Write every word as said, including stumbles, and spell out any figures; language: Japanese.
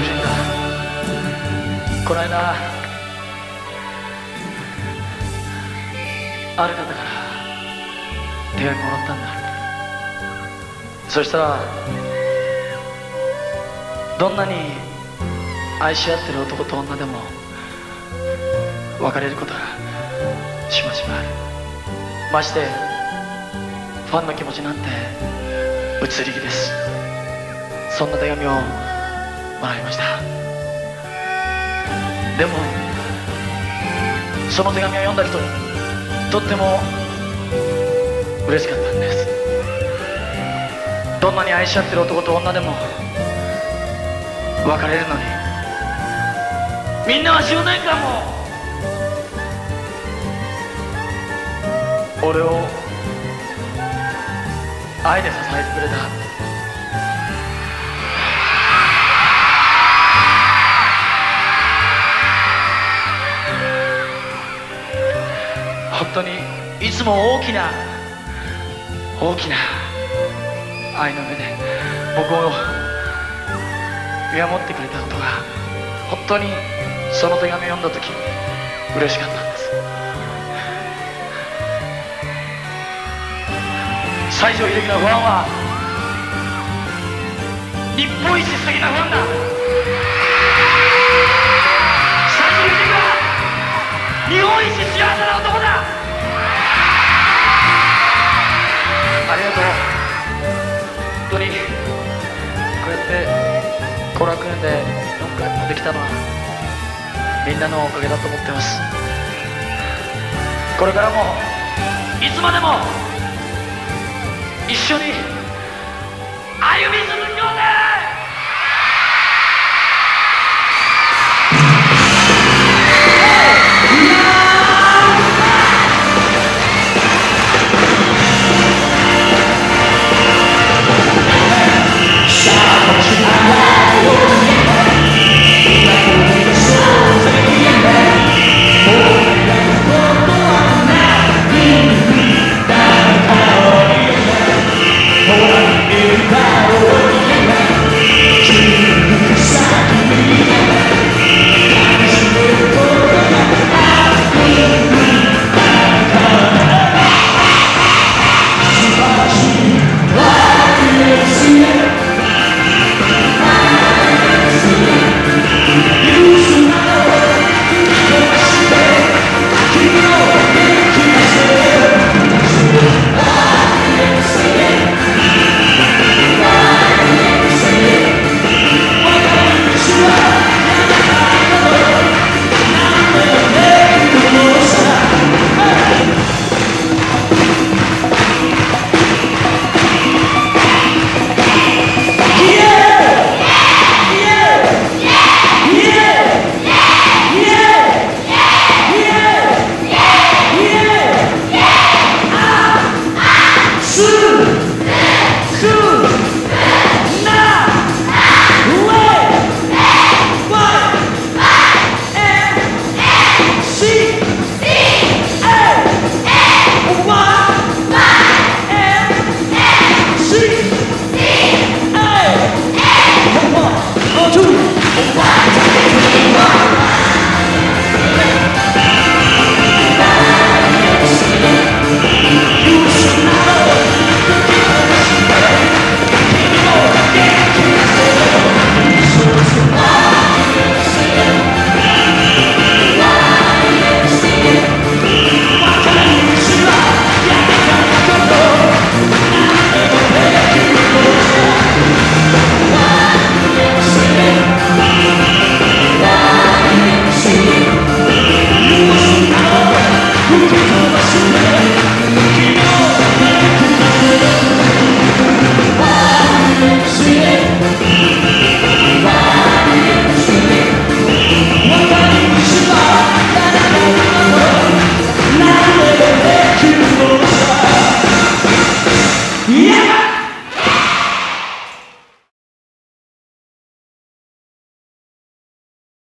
両親がこの間ある方から手紙もらったんだ。そしたらどんなに愛し合ってる男と女でも別れることがしばしばある。ましてファンの気持ちなんて移り気です。そんな手紙をもらいました。でもその手紙を読んだ人とっても嬉しかったんです。どんなに愛し合ってる男と女でも別れるのにみんなはじゅうねんかんも俺を愛で支えてくれた。本当にいつも大きな大きな愛の目で僕を見守ってくれたことが本当にその手紙を読んだ時嬉しかったんです。西城秀樹のファンは日本一素敵なファンだ。西城秀樹は日本一幸せな男だ。ありがとう。本当にこうやって後楽園でよんかいもできたのはみんなのおかげだと思ってます。これからもいつまでも一緒に歩み続け